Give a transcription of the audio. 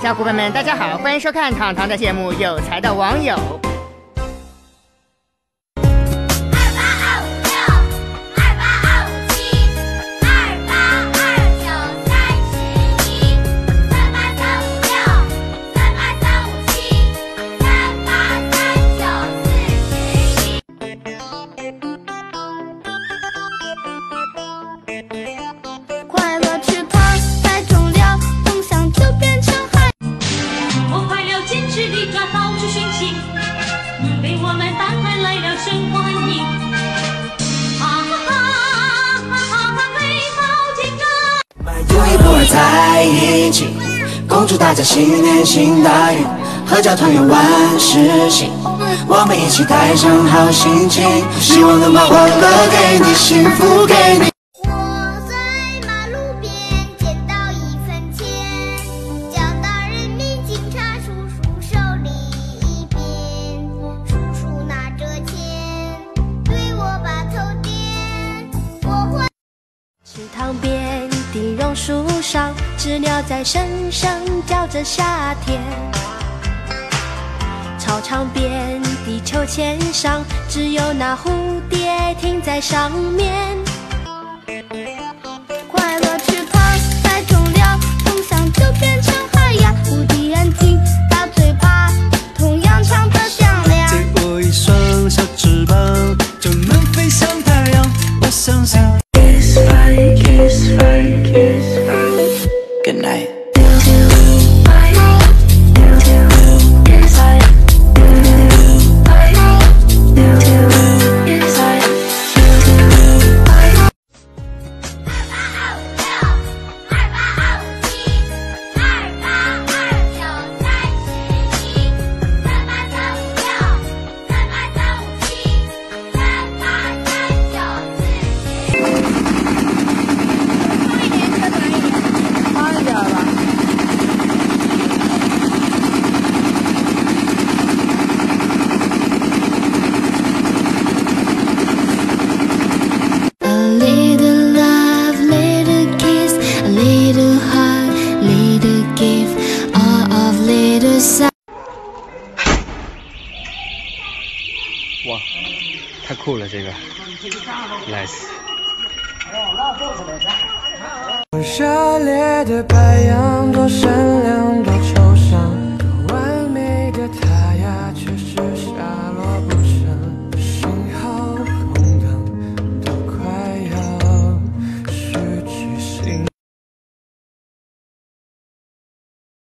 小伙伴们，大家好，欢迎收看糖糖的节目《有才的网友》。 快乐池塘太重了，梦想就变成海。 我快要坚持地抓到处讯息，被我们打开来了神欢迎。啊哈哈哈哈哈！黑猫警长， 不一不二在一起，恭祝大家新年行大运，阖家团圆万事兴。我们一起带上好心情，希望能把欢乐给你，幸福给你。 我在马路边捡到1分钱，交到人民警察叔叔手里一边。叔叔拿着钱，对我把头点。我会池塘边的榕树上，知了在声声叫着夏天。操场边的秋千上，只有那蝴蝶停在上面。快乐池塘太重了，梦想就变成海洋。蝴蝶眼睛，大嘴巴，同样唱得响亮。 给我一双小翅膀，就能飞向太阳。我相信。Kiss fire, kiss fire, kiss fire. Good night. 哇，太酷了这个 ，nice。 热烈的白羊多闪亮多。